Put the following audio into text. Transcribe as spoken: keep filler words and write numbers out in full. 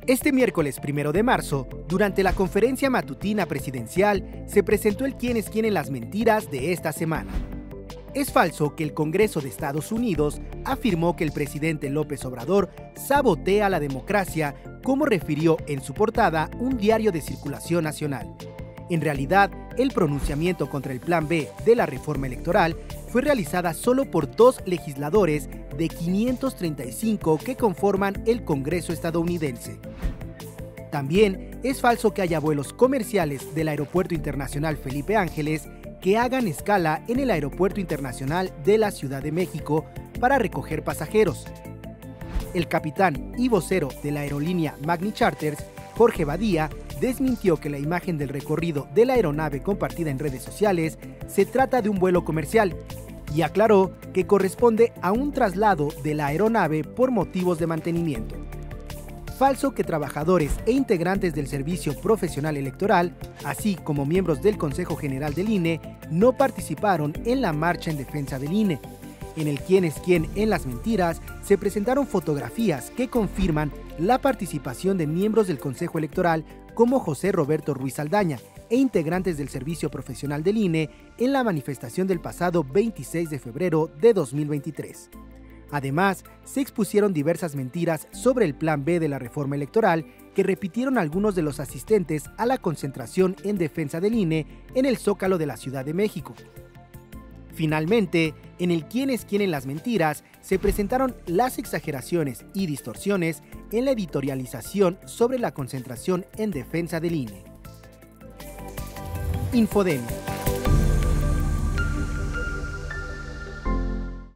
Este miércoles primero de marzo, durante la conferencia matutina presidencial, se presentó el quién es quién en las mentiras de esta semana. Es falso que el Congreso de Estados Unidos afirmó que el presidente López Obrador sabotea la democracia, como refirió en su portada un diario de circulación nacional. En realidad, el pronunciamiento contra el Plan B de la reforma electoral fue realizada solo por dos legisladores de quinientos treinta y cinco que conforman el Congreso estadounidense. También es falso que haya vuelos comerciales del Aeropuerto Internacional Felipe Ángeles que hagan escala en el Aeropuerto Internacional de la Ciudad de México para recoger pasajeros. El capitán y vocero de la aerolínea Magni Charters, Jorge Badía, desmintió que la imagen del recorrido de la aeronave compartida en redes sociales se trata de un vuelo comercial y aclaró que corresponde a un traslado de la aeronave por motivos de mantenimiento. Falso que trabajadores e integrantes del Servicio Profesional Electoral, así como miembros del Consejo General del I N E, no participaron en la marcha en defensa del I N E. En el quién es quién en las mentiras se presentaron fotografías que confirman la participación de miembros del Consejo Electoral como José Roberto Ruiz Saldaña e integrantes del Servicio Profesional del I N E en la manifestación del pasado veintiséis de febrero de dos mil veintitrés. Además, se expusieron diversas mentiras sobre el Plan B de la reforma electoral que repitieron algunos de los asistentes a la concentración en defensa del I N E en el Zócalo de la Ciudad de México. Finalmente, en el quién es quién en las mentiras se presentaron las exageraciones y distorsiones en la editorialización sobre la concentración en defensa del I N E. Infodemia.